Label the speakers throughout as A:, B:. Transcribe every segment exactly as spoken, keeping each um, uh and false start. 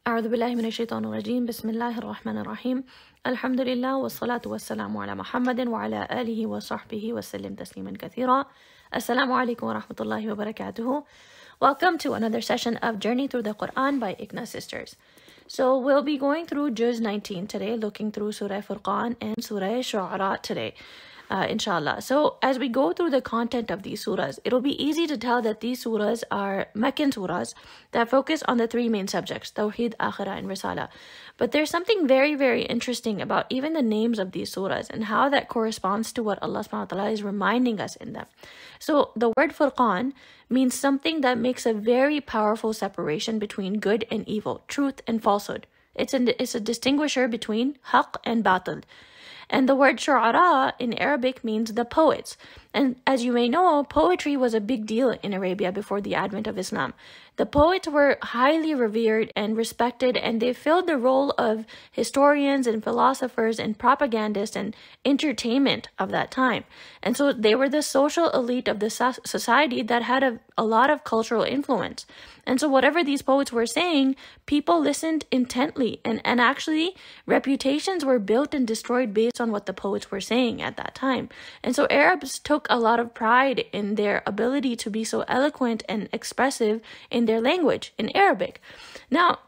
A: أعوذ بالله من الشيطان الرجيم بسم الله الرحمن الرحيم الحمد لله والصلاة والسلام على محمد وعلى آله وصحبه وسلم تسليما كثيرا. Assalamu alaikum wa rahmatullahi wa barakatuhu. Welcome to another session of Journey Through the Quran by Igna Sisters. So we'll be going through Juz nineteen today, looking through Surah Furqan and Surah Shuaara today. Uh, inshallah. So as we go through the content of these surahs, it'll be easy to tell that these surahs are Meccan surahs that focus on the three main subjects, Tawheed, Akhirah, and Risala. But there's something very, very interesting about even the names of these surahs and how that corresponds to what Allah subhanahu wa ta'ala is reminding us in them. So the word Furqan means something that makes a very powerful separation between good and evil, truth and falsehood. It's a, it's a distinguisher between haqq and batil. And the word Shuaara in Arabic means the poets. And as you may know, poetry was a big deal in Arabia before the advent of Islam. The poets were highly revered and respected, and they filled the role of historians and philosophers and propagandists and entertainment of that time. And so they were the social elite of the society that had a, a lot of cultural influence. And so whatever these poets were saying, people listened intently, and, and actually reputations were built and destroyed based on what the poets were saying at that time. And so Arabs took a lot of pride in their ability to be so eloquent and expressive in their language, in Arabic. Now,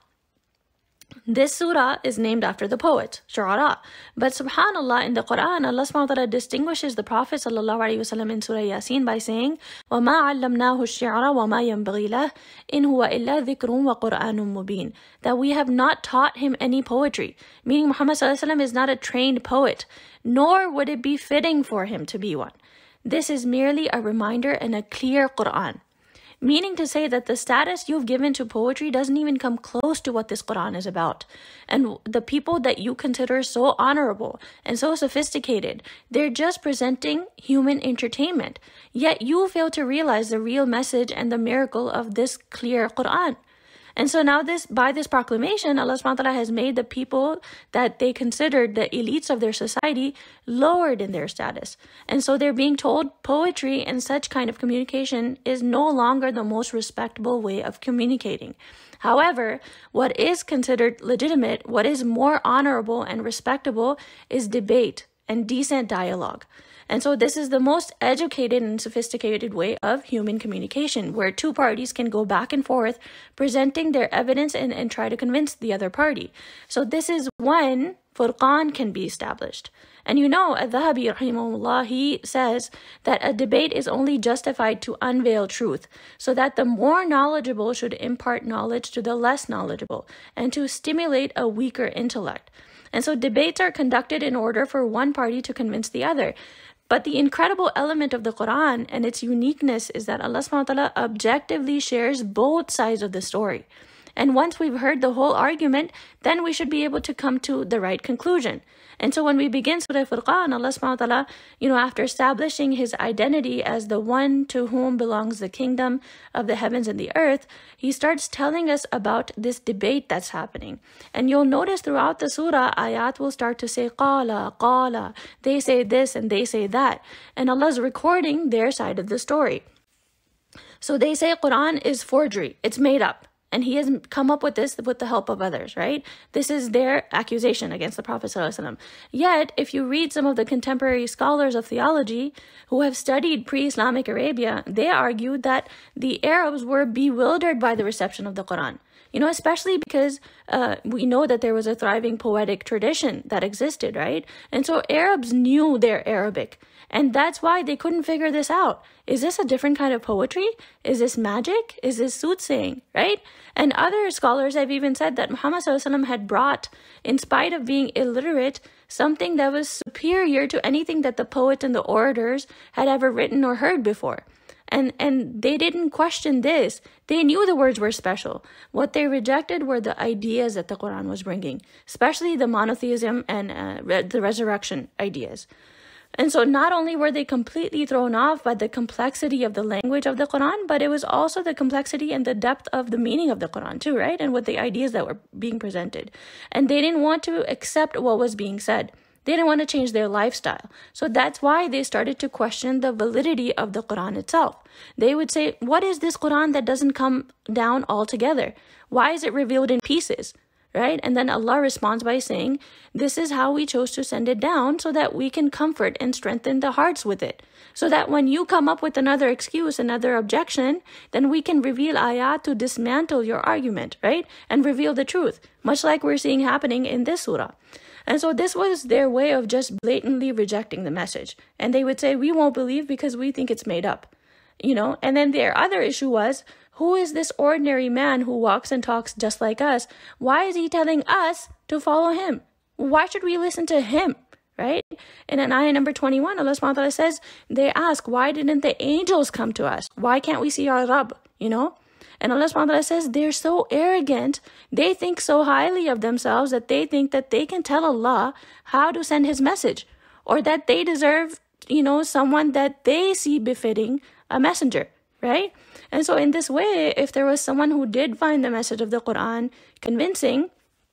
A: this surah is named after the poet, Shu'ara. But subhanAllah, in the Quran, Allah subhanahu wa ta'ala distinguishes the Prophet sallallahu alayhi wa sallam in Surah Yasin by saying, وَمَا عَلَّمْنَاهُ الشِّعْرَ وَمَا يَنْبَغِي لَهُ إِنْ هُوَ إِلَّا ذِكْرٌ وَقُرْآنٌ مُبِينٌ. That we have not taught him any poetry, meaning Muhammad sallallahu alayhi wa sallam is not a trained poet, nor would it be fitting for him to be one. This is merely a reminder and a clear Quran. Meaning to say that the status you've given to poetry doesn't even come close to what this Quran is about. And the people that you consider so honorable and so sophisticated, they're just presenting human entertainment. Yet you fail to realize the real message and the miracle of this clear Quran. And so now this, by this proclamation, Allah subhanahu wa ta'ala has made the people that they considered the elites of their society lowered in their status. And so they're being told poetry and such kind of communication is no longer the most respectable way of communicating. However, what is considered legitimate, what is more honorable and respectable is debate and decent dialogue. And so this is the most educated and sophisticated way of human communication, where two parties can go back and forth presenting their evidence and, and try to convince the other party. So this is when Furqan can be established. And you know, Al-Dhahabi rahimahullah, he says that a debate is only justified to unveil truth, so that the more knowledgeable should impart knowledge to the less knowledgeable, and to stimulate a weaker intellect. And so debates are conducted in order for one party to convince the other. But the incredible element of the Quran and its uniqueness is that Allah subhanahu wa ta'ala objectively shares both sides of the story. And once we've heard the whole argument, then we should be able to come to the right conclusion. And so when we begin Surah Furqan, Allah subhanahu wa ta'ala, you know, after establishing his identity as the one to whom belongs the kingdom of the heavens and the earth, he starts telling us about this debate that's happening. And you'll notice throughout the surah, ayat will start to say, qala, qala, they say this and they say that. And Allah's recording their side of the story. So they say Quran is forgery, it's made up. And he has come up with this with the help of others, right? This is their accusation against the Prophet ﷺ. Yet, if you read some of the contemporary scholars of theology who have studied pre-Islamic Arabia, they argued that the Arabs were bewildered by the reception of the Quran. You know, especially because uh, we know that there was a thriving poetic tradition that existed, right? And so Arabs knew their Arabic. And that's why they couldn't figure this out. Is this a different kind of poetry? Is this magic? Is this soothsaying, right? And other scholars have even said that Muhammad sallallahu alaihi wasallam had brought, in spite of being illiterate, something that was superior to anything that the poets and the orators had ever written or heard before. And and they didn't question this. They knew the words were special. What they rejected were the ideas that the Quran was bringing, especially the monotheism and uh, re the resurrection ideas. And so not only were they completely thrown off by the complexity of the language of the Quran, but it was also the complexity and the depth of the meaning of the Quran too, right? And with the ideas that were being presented. And they didn't want to accept what was being said. They didn't want to change their lifestyle. So that's why they started to question the validity of the Quran itself. They would say, what is this Quran that doesn't come down altogether? Why is it revealed in pieces? right? And then Allah responds by saying, this is how we chose to send it down so that we can comfort and strengthen the hearts with it. So that when you come up with another excuse, another objection, then we can reveal ayat to dismantle your argument, right? And reveal the truth, much like we're seeing happening in this surah. And so this was their way of just blatantly rejecting the message. And they would say, we won't believe because we think it's made up, you know? And then their other issue was, who is this ordinary man who walks and talks just like us? Why is he telling us to follow him? Why should we listen to him, right? And in ayah number twenty-one, Allah subhanahu wa ta'ala says, they ask, why didn't the angels come to us? Why can't we see our Rabb, you know? And Allah subhanahu wa ta'ala says, they're so arrogant, they think so highly of themselves that they think that they can tell Allah how to send his message, or that they deserve, you know, someone that they see befitting a messenger, right? And so in this way, if there was someone who did find the message of the Quran convincing,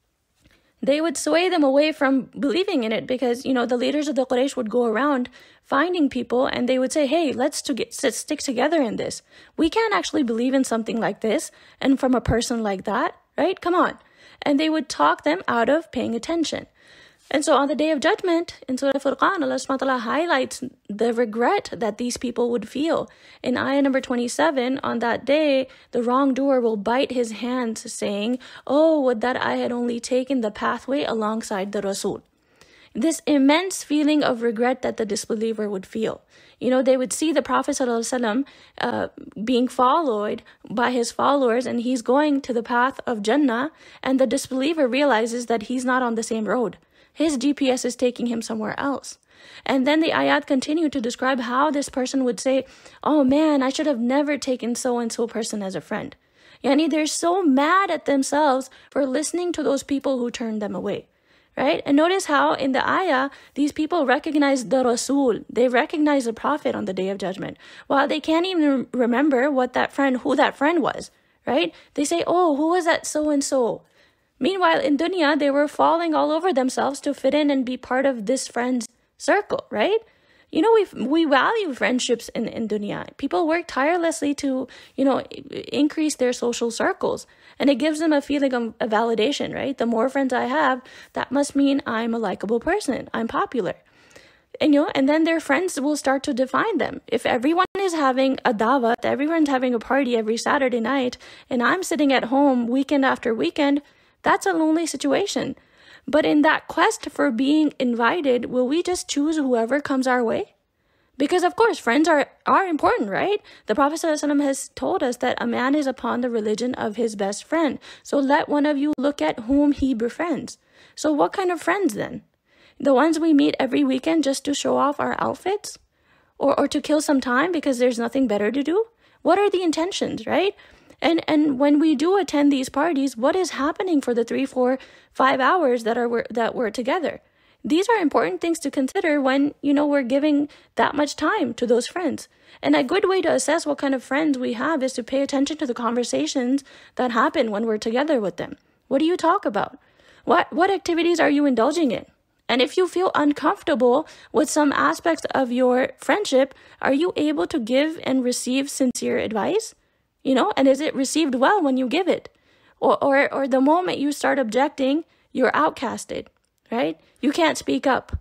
A: they would sway them away from believing in it, because, you know, the leaders of the Quraysh would go around finding people and they would say, hey, let's to get, sit, stick together in this. We can't actually believe in something like this and from a person like that, right? Come on. And they would talk them out of paying attention. And so on the Day of Judgment, in Surah Furqan, Allah subhanahu wa ta'ala highlights the regret that these people would feel. In ayah number twenty-seven, on that day, the wrongdoer will bite his hands, saying, oh, would that I had only taken the pathway alongside the Rasul. This immense feeling of regret that the disbeliever would feel. You know, they would see the Prophet ﷺ, uh, being followed by his followers, and he's going to the path of Jannah, and the disbeliever realizes that he's not on the same road. His G P S is taking him somewhere else. And then the ayat continue to describe how this person would say, oh man, I should have never taken so-and-so person as a friend. Yani they're so mad at themselves for listening to those people who turned them away. Right? And notice how in the ayah, these people recognize the Rasul. They recognize the Prophet on the Day of Judgment. While they can't even remember what that friend, who that friend was. Right? They say, oh, who was that so-and-so? Meanwhile, in dunya, they were falling all over themselves to fit in and be part of this friend's circle, right? You know, we we value friendships in, in dunya. People work tirelessly to, you know, increase their social circles. And it gives them a feeling of a validation, right? The more friends I have, that must mean I'm a likable person. I'm popular. And, you know, and then their friends will start to define them. If everyone is having a dawah, everyone's having a party every Saturday night, and I'm sitting at home weekend after weekend, that's a lonely situation. But in that quest for being invited, will we just choose whoever comes our way? Because, of course, friends are, are important, right? The Prophet ﷺ has told us that a man is upon the religion of his best friend. So let one of you look at whom he befriends. So what kind of friends then? The ones we meet every weekend just to show off our outfits? Or, or to kill some time because there's nothing better to do? What are the intentions, right? And and when we do attend these parties, what is happening for the three, four, five hours that are that we're together? These are important things to consider when, you know, we're giving that much time to those friends. And a good way to assess what kind of friends we have is to pay attention to the conversations that happen when we're together with them. What do you talk about? What what activities are you indulging in? And if you feel uncomfortable with some aspects of your friendship, are you able to give and receive sincere advice? You know, and is it received well when you give it? Or, or, or the moment you start objecting, you're outcasted, right? You can't speak up.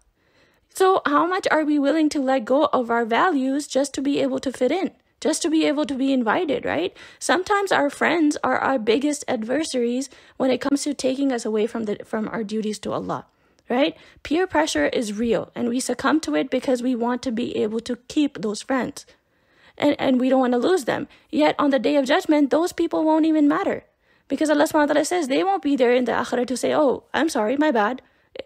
A: So how much are we willing to let go of our values just to be able to fit in? Just to be able to be invited, right? Sometimes our friends are our biggest adversaries when it comes to taking us away from the from our duties to Allah, right? Peer pressure is real, and we succumb to it because we want to be able to keep those friends. And, and we don't want to lose them. Yet on the Day of Judgment, those people won't even matter. Because Allah subhanahu wa ta'ala says they won't be there in the akhirah to say, oh, I'm sorry, my bad.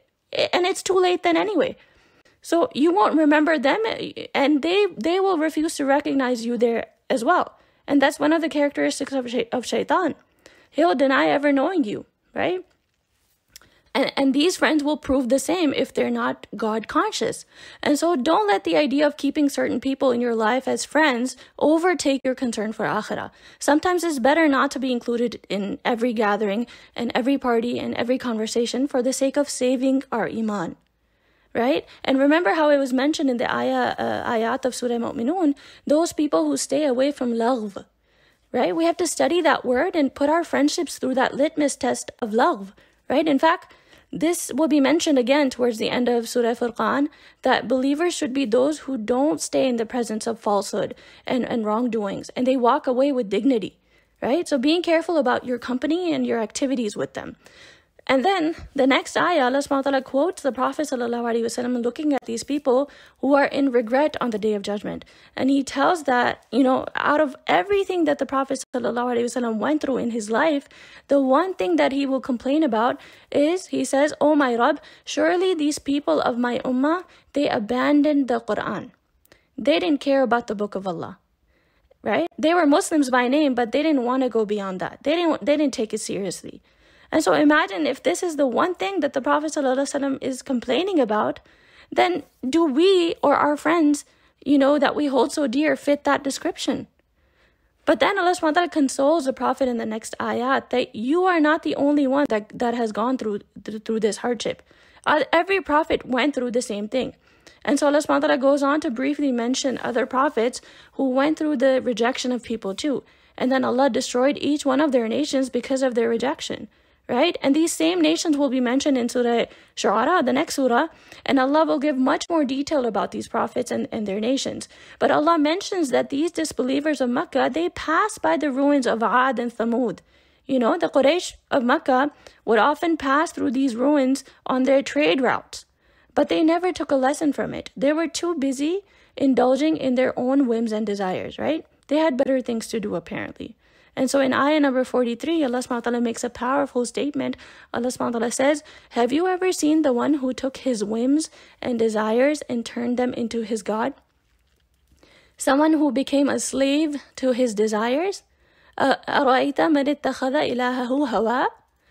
A: And it's too late then anyway. So you won't remember them, and they, they will refuse to recognize you there as well. And that's one of the characteristics of, of shaitan. He'll deny ever knowing you, right? And, and these friends will prove the same if they're not God conscious. And so don't let the idea of keeping certain people in your life as friends overtake your concern for akhirah. Sometimes it's better not to be included in every gathering and every party and every conversation for the sake of saving our iman. Right? And remember how it was mentioned in the ayah, uh, ayat of Surah Mu'minun, those people who stay away from laghv. Right? We have to study that word and put our friendships through that litmus test of laghv. right? In fact, this will be mentioned again towards the end of Surah Furqan, that believers should be those who don't stay in the presence of falsehood and, and wrongdoings, and they walk away with dignity, right? So being careful about your company and your activities with them. And then the next ayah, Allah subhanahu wa ta'ala quotes the Prophet sallallahu alaihi wasallam looking at these people who are in regret on the Day of Judgment. And he tells that, you know, out of everything that the Prophet sallallahu alaihi wasallam went through in his life, the one thing that he will complain about is, he says, "Oh my Rabb, surely these people of my ummah, they abandoned the Quran. They didn't care about the book of Allah." Right? They were Muslims by name, but they didn't want to go beyond that. They didn't, they didn't take it seriously. And so imagine if this is the one thing that the Prophet ﷺ is complaining about, then do we or our friends, you know, that we hold so dear fit that description? But then Allah subhanahu wa ta'ala consoles the Prophet in the next ayat that you are not the only one that, that has gone through, through this hardship. Uh, every prophet went through the same thing. And so Allah subhanahu wa ta'ala goes on to briefly mention other prophets who went through the rejection of people too. And then Allah destroyed each one of their nations because of their rejection. Right? And these same nations will be mentioned in Surah Shuaara, the next surah, and Allah will give much more detail about these prophets and, and their nations. But Allah mentions that these disbelievers of Makkah, they passed by the ruins of Ad and Thamud. You know, the Quraysh of Makkah would often pass through these ruins on their trade routes, but they never took a lesson from it. They were too busy indulging in their own whims and desires, right? They had better things to do, apparently. And so in ayah number forty-three, Allah subhanahu wa ta'ala makes a powerful statement. Allah subhanahu wa ta'ala says, "Have you ever seen the one who took his whims and desires and turned them into his God? Someone who became a slave to his desires? أَرَأَيْتَ مَنِ اتَّخَذَ إِلَهَهُ هَوَى?"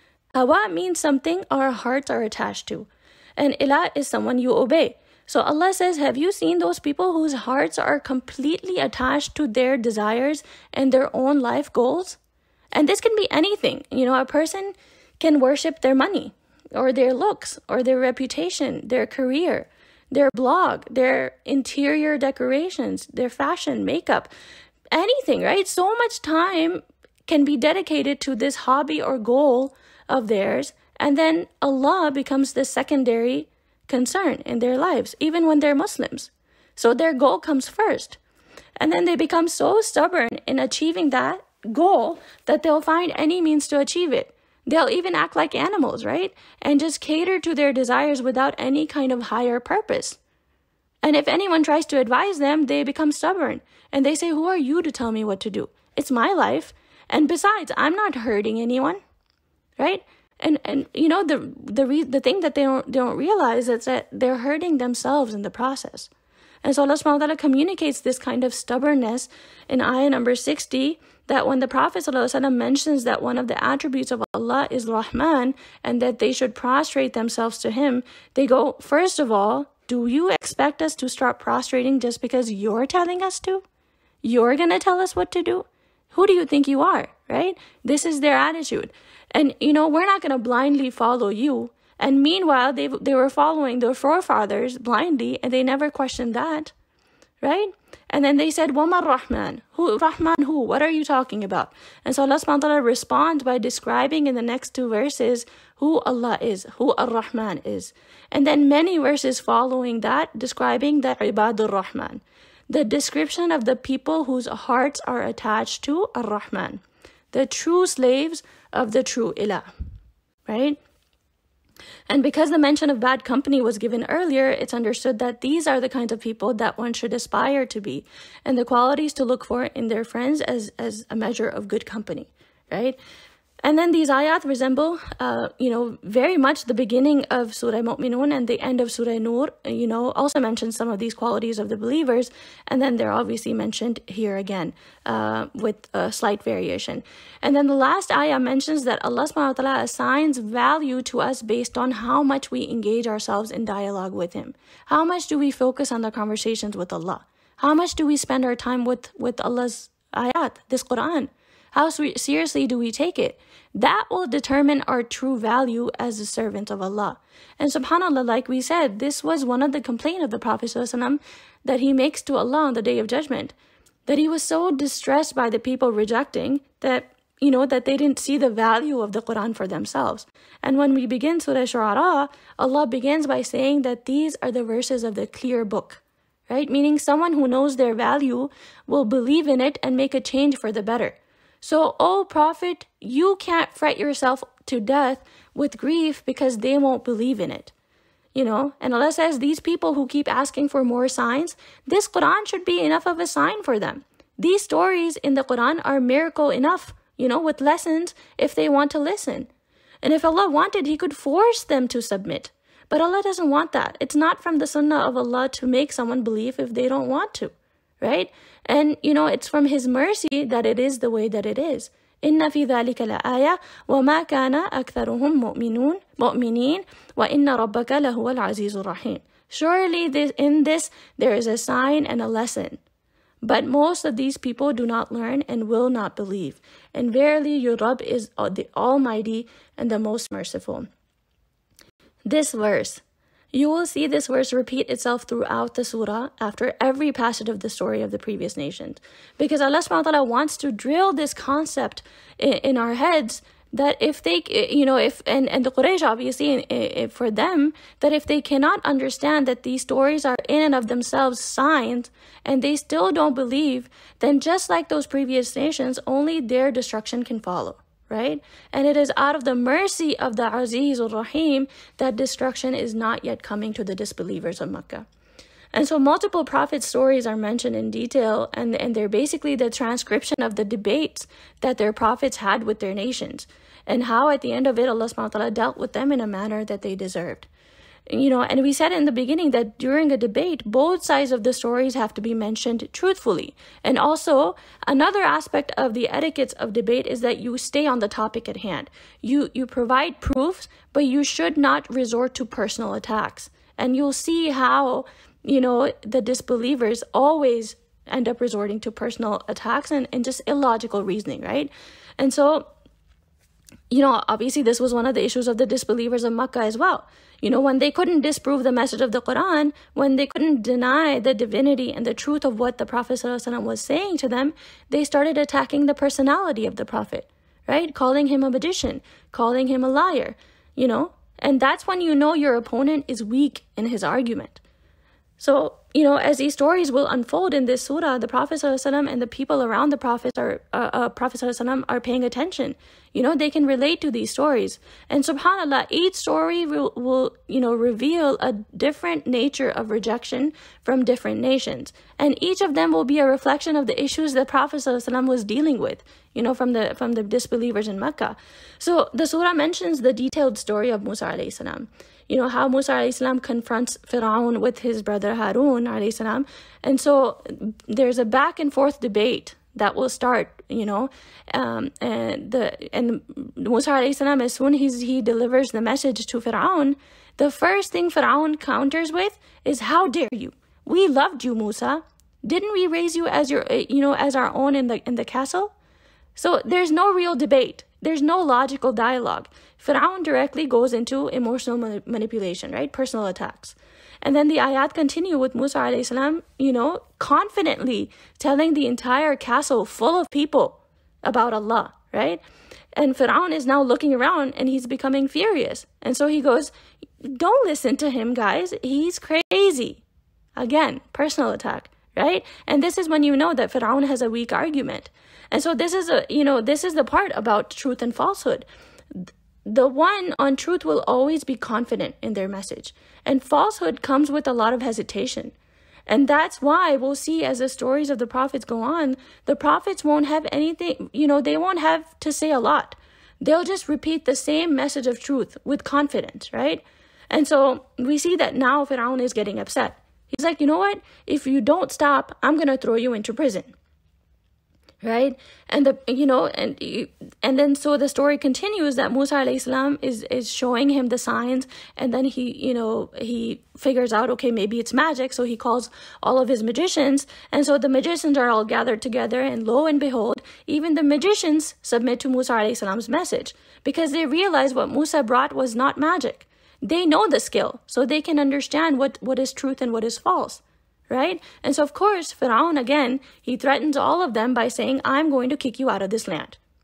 A: Hawa means something our hearts are attached to. And ilah is someone you obey. So Allah says, have you seen those people whose hearts are completely attached to their desires and their own life goals? And this can be anything. You know, a person can worship their money or their looks or their reputation, their career, their blog, their interior decorations, their fashion, makeup, anything, right? So much time can be dedicated to this hobby or goal of theirs. And then Allah becomes the secondary concern in their lives, even when they're Muslims. So their goal comes first. And then they become so stubborn in achieving that goal that they'll find any means to achieve it. They'll even act like animals, right? And just cater to their desires without any kind of higher purpose. And if anyone tries to advise them, they become stubborn. And they say, who are you to tell me what to do? It's my life. And besides, I'm not hurting anyone, right? And and you know the the re, the thing that they don't they don't realize is that they're hurting themselves in the process. And so Allah subhanahu wa ta'ala communicates this kind of stubbornness in ayah number sixty, that when the Prophet ﷺ mentions that one of the attributes of Allah is Rahman and that they should prostrate themselves to him, they go, first of all, do you expect us to start prostrating just because you're telling us to? You're gonna tell us what to do? Who do you think you are, right? This is their attitude. And, you know, we're not going to blindly follow you. And meanwhile, they they were following their forefathers blindly, and they never questioned that, right? And then they said, وَمَا الرَّحْمَنِ Who, Rahman who? What are you talking about? And so Allah subhanahu wa ta'ala responds by describing in the next two verses who Allah is, who Ar-Rahman is. And then many verses following that describing the Ibadur Rahman, the description of the people whose hearts are attached to Ar-Rahman, the true slaves of the true ilah, right? And because the mention of bad company was given earlier, it's understood that these are the kinds of people that one should aspire to be, and the qualities to look for in their friends as, as a measure of good company, right? And then these ayat resemble, uh, you know, very much the beginning of Surah Mu'minun and the end of Surah Nur, you know, also mentions some of these qualities of the believers. And then they're obviously mentioned here again uh, with a slight variation. And then the last ayah mentions that Allah subhanahu wa ta'ala assigns value to us based on how much we engage ourselves in dialogue with him. How much do we focus on the conversations with Allah? How much do we spend our time with, with Allah's ayat, this Quran? How seriously do we take it? That will determine our true value as a servant of Allah. And subhanAllah, like we said, this was one of the complaints of the Prophet ﷺ that he makes to Allah on the Day of Judgment. That he was so distressed by the people rejecting that you know, that they didn't see the value of the Quran for themselves. And when we begin Surah Shuaara, Allah begins by saying that these are the verses of the clear book, right? Meaning someone who knows their value will believe in it and make a change for the better. So, O Prophet, you can't fret yourself to death with grief because they won't believe in it. You know, and Allah says these people who keep asking for more signs, this Quran should be enough of a sign for them. These stories in the Quran are miracle enough, you know, with lessons if they want to listen. And if Allah wanted, He could force them to submit. But Allah doesn't want that. It's not from the sunnah of Allah to make someone believe if they don't want to, right? And, you know, it's from His mercy that it is the way that it is. إِنَّ فِي ذَلِكَ لَآيَةً وَمَا كَانَ أَكْثَرُهُم مُؤْمِنُونَ مُؤْمِنِينَ وَإِنَّ رَبَّكَ لَهُوَ الْعَزِيزُ الرَّحِيمُ. Surely this, in this there is a sign and a lesson. But most of these people do not learn and will not believe. And verily your Rabb is the Almighty and the most merciful. This verse, you will see this verse repeat itself throughout the surah after every passage of the story of the previous nations. Because Allah subhanahu wa ta'ala wants to drill this concept in, in our heads that if they, you know, if, and, and the Quraysh obviously, for them, that if they cannot understand that these stories are in and of themselves signs, and they still don't believe, then just like those previous nations, only their destruction can follow. Right? And it is out of the mercy of the Aziz al-Rahim that destruction is not yet coming to the disbelievers of Mecca. And so multiple prophet stories are mentioned in detail, and, and they're basically the transcription of the debates that their prophets had with their nations, and how at the end of it, Allah subhanahu wa ta'ala dealt with them in a manner that they deserved. You know, and we said in the beginning that during a debate, both sides of the stories have to be mentioned truthfully. And also, another aspect of the etiquettes of debate is that you stay on the topic at hand. You, you provide proofs, but you should not resort to personal attacks. And you'll see how, you know, the disbelievers always end up resorting to personal attacks and, and just illogical reasoning, right? And so, you know, obviously this was one of the issues of the disbelievers of Makkah as well. You know, when they couldn't disprove the message of the Quran, when they couldn't deny the divinity and the truth of what the Prophet ﷺ was saying to them, they started attacking the personality of the Prophet, right? Calling him a magician, calling him a liar, you know? And that's when you know your opponent is weak in his argument. So, you know, as these stories will unfold in this surah, the Prophet ﷺ and the people around the Prophet are, uh, uh, Prophet ﷺ are paying attention. You know, they can relate to these stories. And subhanAllah, each story will, will, you know, reveal a different nature of rejection from different nations. And each of them will be a reflection of the issues the Prophet ﷺ was dealing with, you know, from the, from the disbelievers in Mecca. So the surah mentions the detailed story of Musa alayhi salam. You know, how Musa alayhi salam confronts Fir'aun with his brother Harun alayhi salam. And so there's a back and forth debate that will start, you know, um, and the and Musa alayhi salam, as soon as he delivers the message to Fir'aun, the first thing Fir'aun counters with is, how dare you? We loved you, Musa. Didn't we raise you as your, you know, as our own in the in the castle? So there's no real debate. There's no logical dialogue. Fir'aun directly goes into emotional mani manipulation, right? Personal attacks. And then the ayat continue with Musa alayhi salam, you know, confidently telling the entire castle full of people about Allah, right? And Fir'aun is now looking around and he's becoming furious. And so he goes, don't listen to him, guys. He's crazy. Again, personal attack, right? And this is when you know that Fir'aun has a weak argument. And so this is a, you know, this is the part about truth and falsehood. The one on truth will always be confident in their message. And falsehood comes with a lot of hesitation. And that's why we'll see as the stories of the prophets go on, the prophets won't have anything, you know, they won't have to say a lot. They'll just repeat the same message of truth with confidence, right? And so we see that now Fir'aun is getting upset. He's like, you know what? If you don't stop, I'm going to throw you into prison. Right? And the, you know, and and then so the story continues that Musa alayhi salam is is showing him the signs, and then he, you know, he figures out, okay, maybe it's magic, so he calls all of his magicians, and so the magicians are all gathered together, and lo and behold, even the magicians submit to Musa alayhi salam's message, because they realize what Musa brought was not magic. They know the skill, so they can understand what what is truth and what is false. Right? And so, of course, Fir'aun, again, he threatens all of them by saying, I'm going to kick you out of this land.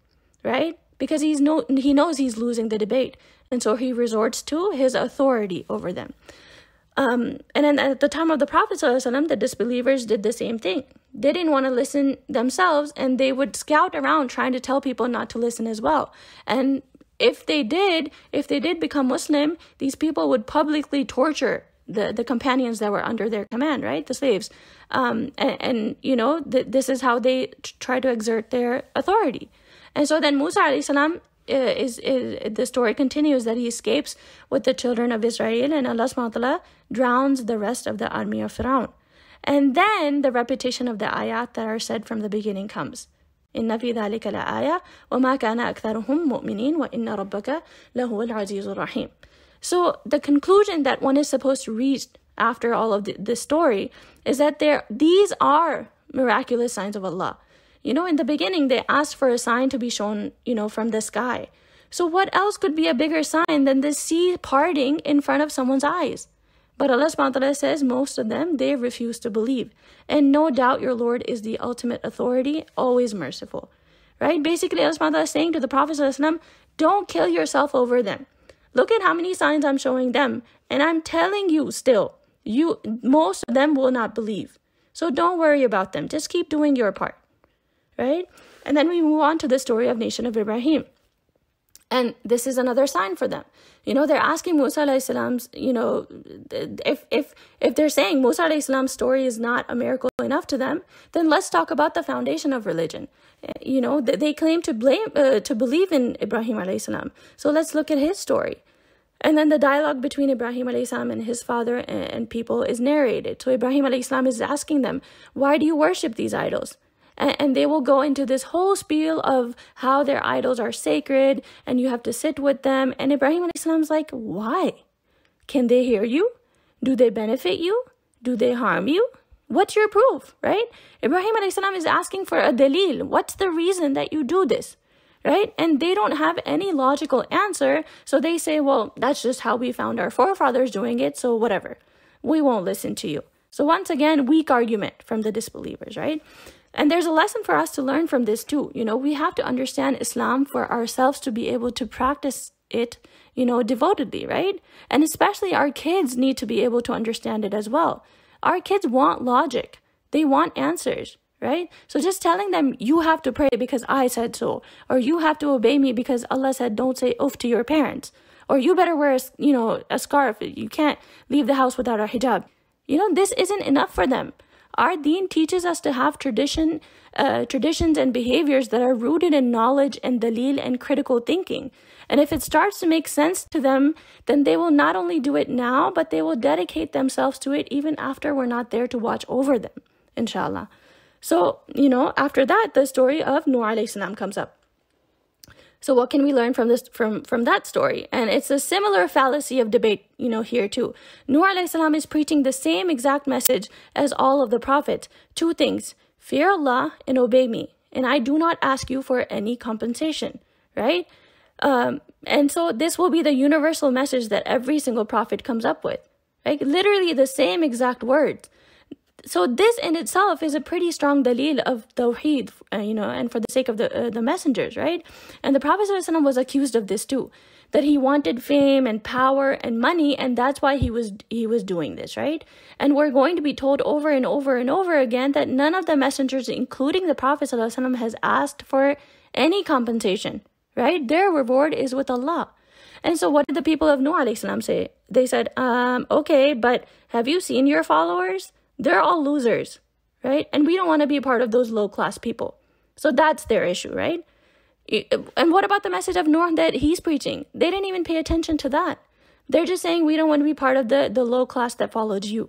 A: right? Because he's no, he knows he's losing the debate. And so he resorts to his authority over them. Um, and then at the time of the Prophet ﷺ, the disbelievers did the same thing. They didn't want to listen themselves, and they would scout around trying to tell people not to listen as well. And if they did, if they did become Muslim, these people would publicly torture the, the companions that were under their command, right? The slaves. Um, and, and, you know, th this is how they try to exert their authority. And so then Musa alayhi salam, uh, is, is, the story continues that he escapes with the children of Israel, and Allah subhanahu wa ta'ala drowns the rest of the army of Fir'aun. And then the repetition of the ayat that are said from the beginning comes. إِنَّ فِي ذَلِكَ لَآيَةً وَمَا كَانَ أَكْثَرُهُم مُؤْمِنِينَ وَإِنَّ رَبَّكَ لَهُوَ الْعَزِيزُ الرَّحِيمُ. So the conclusion that one is supposed to reach after all of the, the story is that there these are miraculous signs of Allah. You know, in the beginning, they asked for a sign to be shown, you know, from the sky. So what else could be a bigger sign than the sea parting in front of someone's eyes? But Allah subhanahu wa ta'ala says most of them, they refuse to believe. And no doubt your Lord is the ultimate authority, always merciful. Right? Basically, Allah subhanahu wa ta'ala is saying to the Prophet ﷺ, don't kill yourself over them. Look at how many signs I'm showing them. And I'm telling you still, you most of them will not believe. So don't worry about them. Just keep doing your part. Right? And then we move on to the story of nation of Ibrahim. And this is another sign for them. You know, they're asking Musa alayhi salam's, you know, if if if they're saying Musa alayhi salam's story is not a miracle enough to them, then let's talk about the foundation of religion. You know, they claim to blame uh, to believe in Ibrahim alayhi salam. So let's look at his story. And then the dialogue between Ibrahim alayhi salam and his father and, and people is narrated. So Ibrahim alayhi salam is asking them, why do you worship these idols? And they will go into this whole spiel of how their idols are sacred and you have to sit with them. And Ibrahim alayhi salam is like, why? Can they hear you? Do they benefit you? Do they harm you? What's your proof, right? Ibrahim alayhi salam is asking for a dalil. What's the reason that you do this, right? And they don't have any logical answer. So they say, well, that's just how we found our forefathers doing it. So whatever, we won't listen to you. So once again, weak argument from the disbelievers, right? And there's a lesson for us to learn from this too. You know, we have to understand Islam for ourselves to be able to practice it, you know, devotedly, right? And especially our kids need to be able to understand it as well. Our kids want logic. They want answers, right? So just telling them you have to pray because I said so, or you have to obey me because Allah said don't say oof to your parents, or you better wear a, you know, a scarf. You can't leave the house without a hijab. You know, this isn't enough for them. Our deen teaches us to have tradition, uh, traditions and behaviors that are rooted in knowledge and dalil and critical thinking. And if it starts to make sense to them, then they will not only do it now, but they will dedicate themselves to it even after we're not there to watch over them, inshallah. So, you know, after that, the story of Nuh alayhi salam comes up. So what can we learn from this from from that story? And it's a similar fallacy of debate, you know, here too. Nuh alayhi salam is preaching the same exact message as all of the prophets. Two things: fear Allah and obey me, and I do not ask you for any compensation, right? Um, and so this will be the universal message that every single prophet comes up with, right? Literally the same exact words. So this in itself is a pretty strong dalil of tawheed, uh, you know, and for the sake of the uh, the messengers, right? And the Prophet ﷺ was accused of this too, that he wanted fame and power and money, and that's why he was he was doing this, right? And we're going to be told over and over and over again that none of the messengers, including the Prophet ﷺ, has asked for any compensation, right? Their reward is with Allah. And so what did the people of Nuh alayhi salam say? They said, um, okay, but have you seen your followers? They're all losers, right? And we don't want to be part of those low-class people. So that's their issue, right? And what about the message of Nuh that he's preaching? They didn't even pay attention to that. They're just saying we don't want to be part of the, the low class that followed you.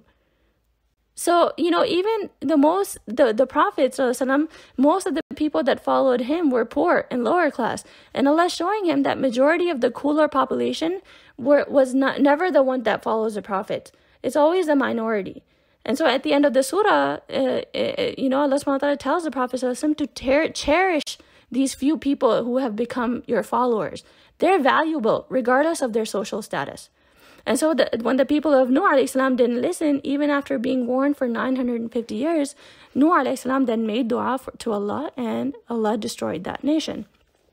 A: So, you know, even the most, the, the Prophet, most of the people that followed him were poor and lower class. And Allah showing him that majority of the cooler population were was not never the one that follows the Prophet. It's always the minority. And so at the end of the surah, uh, uh, you know, Allah subhanahu wa ta'ala tells the Prophet to ter cherish these few people who have become your followers. They're valuable regardless of their social status. And so the, when the people of Nuh alayhi salam didn't listen, even after being warned for nine hundred fifty years, Nuh alayhi salam then made dua for, to Allah, and Allah destroyed that nation.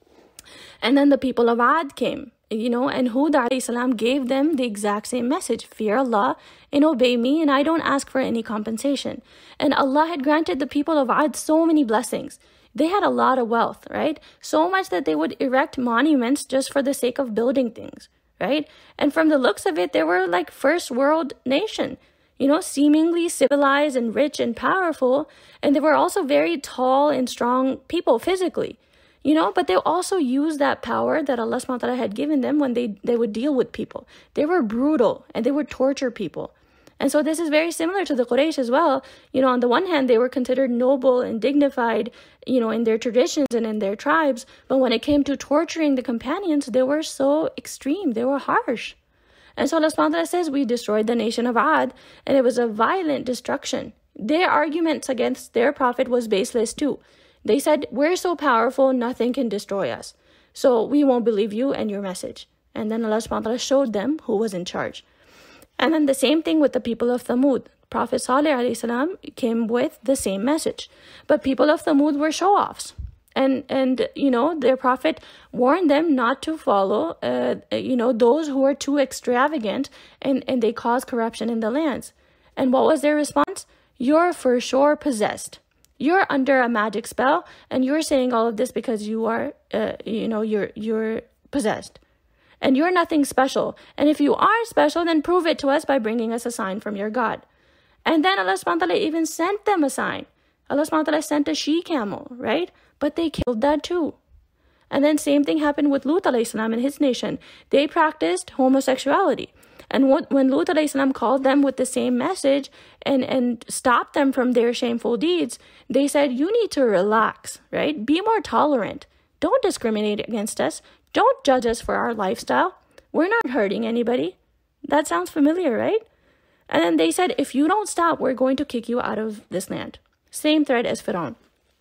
A: And then the people of Ad came, you know, and Hud alayhi salam gave them the exact same message: fear Allah and obey me, and I don't ask for any compensation. And Allah had granted the people of Ad so many blessings. They had a lot of wealth, right? So much that they would erect monuments just for the sake of building things, right? And from the looks of it, they were like first world nation, you know, seemingly civilized and rich and powerful. And they were also very tall and strong people physically, you know, but they also used that power that Allah subhanahu wa ta'ala had given them when they, they would deal with people. They were brutal and they would torture people. And so this is very similar to the Quraysh as well. You know, on the one hand, they were considered noble and dignified, you know, in their traditions and in their tribes. But when it came to torturing the companions, they were so extreme. They were harsh. And so Allah subhanahu wa ta'ala says, we destroyed the nation of Ad, and it was a violent destruction. Their arguments against their prophet was baseless too. They said, we're so powerful, nothing can destroy us. So we won't believe you and your message. And then Allah subhanahu wa ta'ala showed them who was in charge. And then the same thing with the people of Thamud. Prophet Salih alayhi salam came with the same message. But people of Thamud were show-offs. And, and you know, their prophet warned them not to follow, uh, you know, those who are too extravagant and, and they cause corruption in the lands. And what was their response? You're for sure possessed. You're under a magic spell, and you're saying all of this because you are, uh, you know, you're, you're possessed. And you're nothing special. And if you are special, then prove it to us by bringing us a sign from your God. And then Allah subhanahu wa ta'ala even sent them a sign. Allah subhanahu wa ta'ala sent a she-camel, right? But they killed that too. And then same thing happened with Lut alayhi salam and his nation. They practiced homosexuality. And what, when Lut alayhi salam called them with the same message and, and stopped them from their shameful deeds, they said, you need to relax, right? Be more tolerant. Don't discriminate against us. Don't judge us for our lifestyle. We're not hurting anybody. That sounds familiar, right? And then they said, if you don't stop, we're going to kick you out of this land. Same thread as Fir'aun.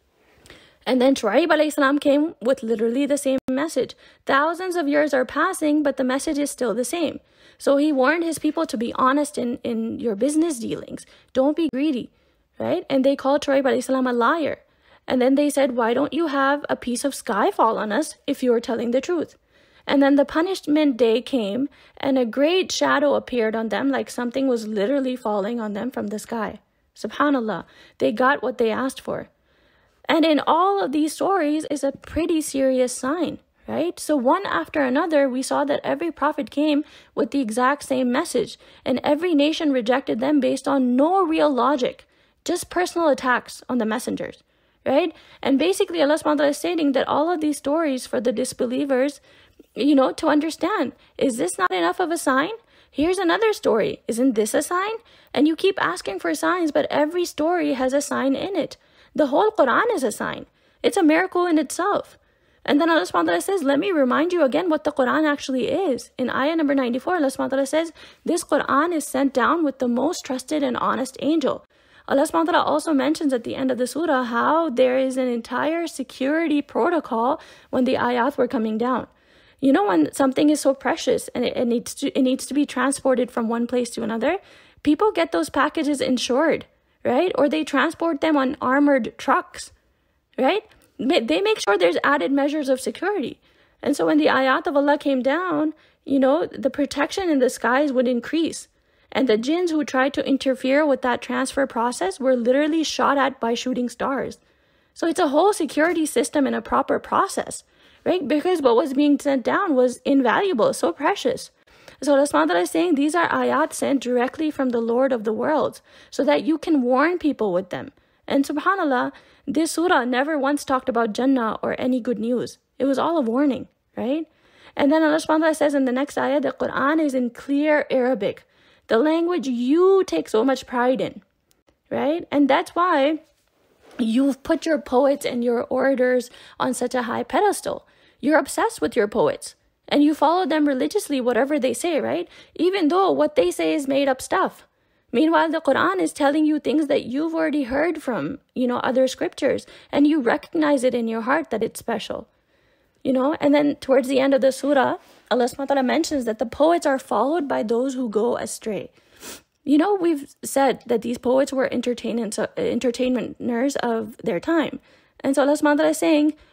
A: And then Shu'aib alayhi salam came with literally the same message. Thousands of years are passing, but the message is still the same. So he warned his people to be honest in, in your business dealings. Don't be greedy, right? And they called Shu'aib alayhi salam a liar. And then they said, why don't you have a piece of sky fall on us if you are telling the truth? And then the punishment day came, and a great shadow appeared on them, like something was literally falling on them from the sky. Subhanallah, they got what they asked for. And in all of these stories is a pretty serious sign, right? So one after another, we saw that every prophet came with the exact same message, and every nation rejected them based on no real logic, just personal attacks on the messengers. Right? And basically Allah subhanahu wa ta'ala is stating that all of these stories for the disbelievers, you know, to understand, is this not enough of a sign? Here's another story. Isn't this a sign? And you keep asking for signs, but every story has a sign in it. The whole Quran is a sign. It's a miracle in itself. And then Allah subhanahu wa ta'ala says, let me remind you again what the Quran actually is. In ayah number ninety-four, Allah subhanahu wa ta'ala says, this Quran is sent down with the most trusted and honest angel. Allah subhanahu wa ta'ala also mentions at the end of the surah how there is an entire security protocol when the ayat were coming down. You know, when something is so precious and it, it needs to it needs to be transported from one place to another, people get those packages insured, right? Or they transport them on armored trucks, right? They make sure there's added measures of security. And so when the ayat of Allah came down, you know, the protection in the skies would increase. And the jinns who tried to interfere with that transfer process were literally shot at by shooting stars. So it's a whole security system and a proper process, right? Because what was being sent down was invaluable, so precious. So Allah subhanahu wa ta'ala is saying these are ayat sent directly from the Lord of the worlds so that you can warn people with them. And subhanAllah, this surah never once talked about Jannah or any good news. It was all a warning, right? And then Allah subhanahu wa ta'ala says in the next ayah, the Quran is in clear Arabic. The language you take so much pride in, right? And that's why you've put your poets and your orators on such a high pedestal. You're obsessed with your poets and you follow them religiously, whatever they say, right? Even though what they say is made up stuff. Meanwhile, the Quran is telling you things that you've already heard from, you know, other scriptures, and you recognize it in your heart that it's special, you know? And then towards the end of the surah, Allah subhanahu wa ta'ala mentions that the poets are followed by those who go astray. You know, we've said that these poets were entertainers of their time. And so Allah subhanahu wa ta'ala is saying,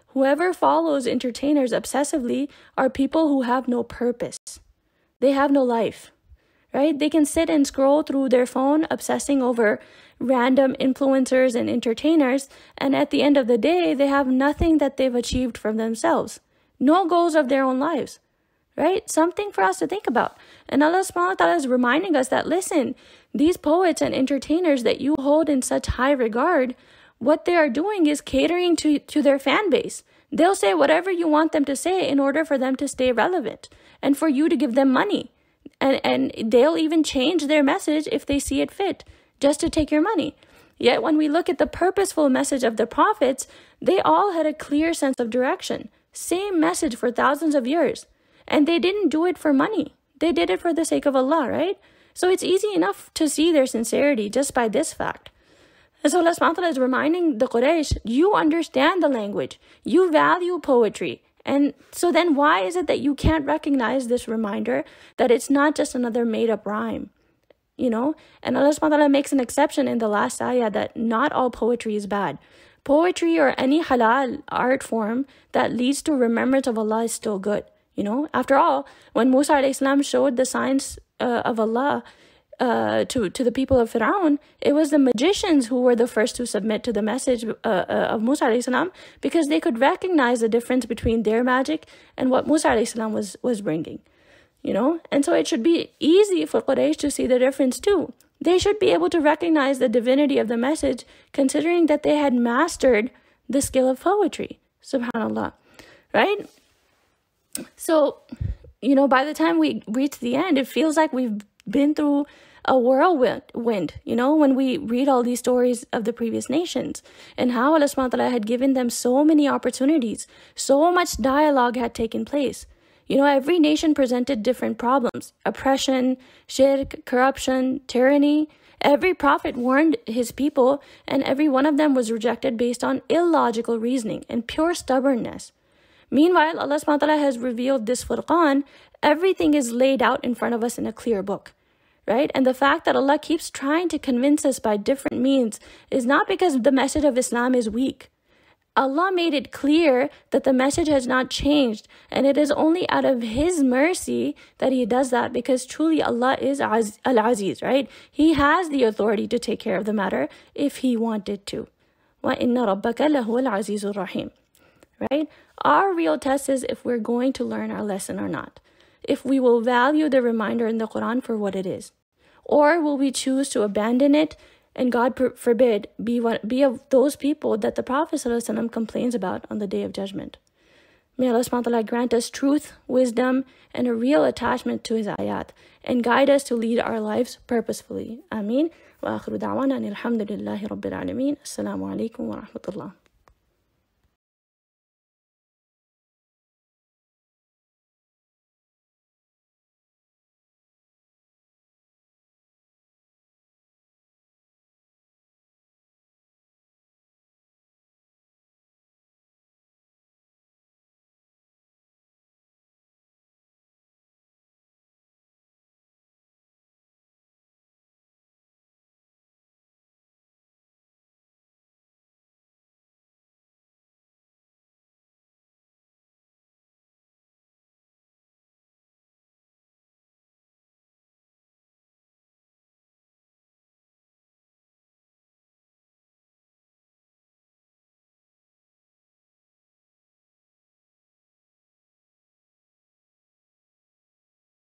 A: whoever follows entertainers obsessively are people who have no purpose. They have no life, right? They can sit and scroll through their phone, obsessing over random influencers and entertainers, and at the end of the day, they have nothing that they've achieved for themselves. No goals of their own lives, right? Something for us to think about. And Allah subhanahu wa ta'ala is reminding us that, listen, these poets and entertainers that you hold in such high regard, what they are doing is catering to, to their fan base. They'll say whatever you want them to say in order for them to stay relevant and for you to give them money. And, and they'll even change their message if they see it fit, just to take your money. Yet when we look at the purposeful message of the prophets, they all had a clear sense of direction. Same message for thousands of years. And they didn't do it for money. They did it for the sake of Allah, right? So it's easy enough to see their sincerity just by this fact. And so Allah subhanahu wa ta'ala is reminding the Quraysh, you understand the language. You value poetry. And so then why is it that you can't recognize this reminder that it's not just another made-up rhyme? You know? And Allah subhanahu wa ta'ala makes an exception in the last ayah that not all poetry is bad. Poetry or any halal art form that leads to remembrance of Allah is still good. You know, after all, when Musa alayhi salam showed the signs uh, of Allah uh, to, to the people of Fir'aun, it was the magicians who were the first to submit to the message uh, uh, of Musa alayhi salam, because they could recognize the difference between their magic and what Musa alayhi salam was, was bringing. You know, and so it should be easy for Quraysh to see the difference too. They should be able to recognize the divinity of the message, considering that they had mastered the skill of poetry. Subhanallah, right? So, you know, by the time we reach the end, it feels like we've been through a whirlwind, wind, you know, when we read all these stories of the previous nations and how Allah subhanahu wa ta'ala had given them so many opportunities, so much dialogue had taken place. You know, every nation presented different problems: oppression, shirk, corruption, tyranny. Every prophet warned his people, and every one of them was rejected based on illogical reasoning and pure stubbornness. Meanwhile, Allah subhanahu wa ta'ala has revealed this Furqan. Everything is laid out in front of us in a clear book, right? And the fact that Allah keeps trying to convince us by different means is not because the message of Islam is weak. Allah made it clear that the message has not changed, and it is only out of His mercy that He does that, because truly Allah is Al-Aziz, right? He has the authority to take care of the matter if He wanted to. وَإِنَّ رَبَّكَ لَهُوَ الْعَزِيزُ الرَّحِيمُ. Right? Our real test is if we're going to learn our lesson or not. If we will value the reminder in the Quran for what it is. Or will we choose to abandon it and, God forbid, be one, be of those people that the Prophet ﷺ complains about on the Day of Judgment. May Allah subhanahu wa ta'ala grant us truth, wisdom, and a real attachment to His ayat, and guide us to lead our lives purposefully. Ameen. Wa akhiru da'wana alhamdulillahi rabbil alameen. Assalamu alaikum wa rahmatullah.